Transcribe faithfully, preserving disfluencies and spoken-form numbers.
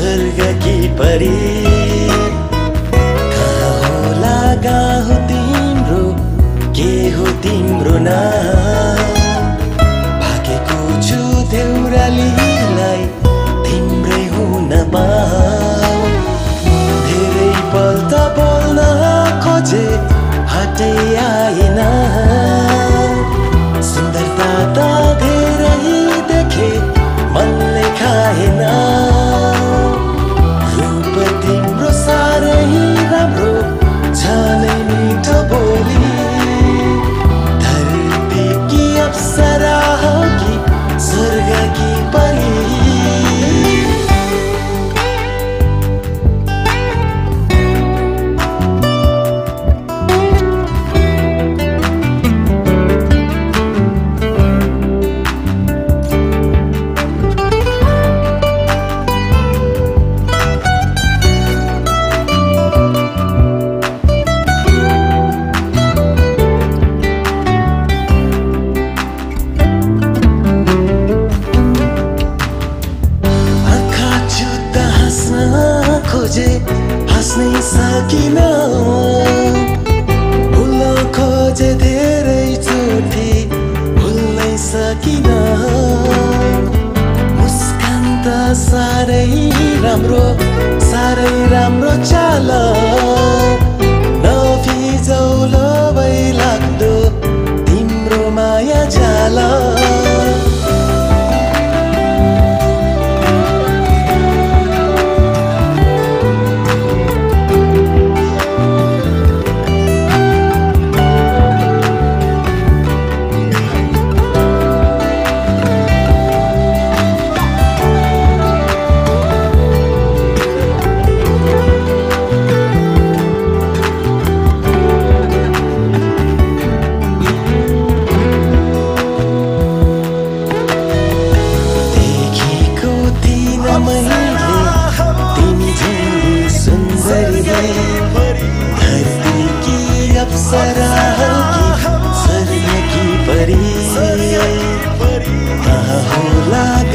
स्वर्ग की परी कहाँ होला गाउँ तिम्रो के हो तिम्रो नाम भागेको छु देउरालीलाई तिम्रै हुन पाऊ धेरै पल त बोल्न खोजे हातै आएन सुन्दरता त धेरै देखे मनले खाएन रूप तिम्रो साह्रै राम्रो छ नै मिठो बोली धरती की अप्सरा हो कि स्वर्ग की परी हाँस्नै सकिन भुल्न खोजे धेरै चोटि भुल्नै सकिन मुस्कान त साह्रै राम्रो साह्रै राम्रो चाल नफिजौलो भइलाग्दो तिम्रो माया जाल धरती की अप्सरा होगी स्वर्ग की परी कहाँ होला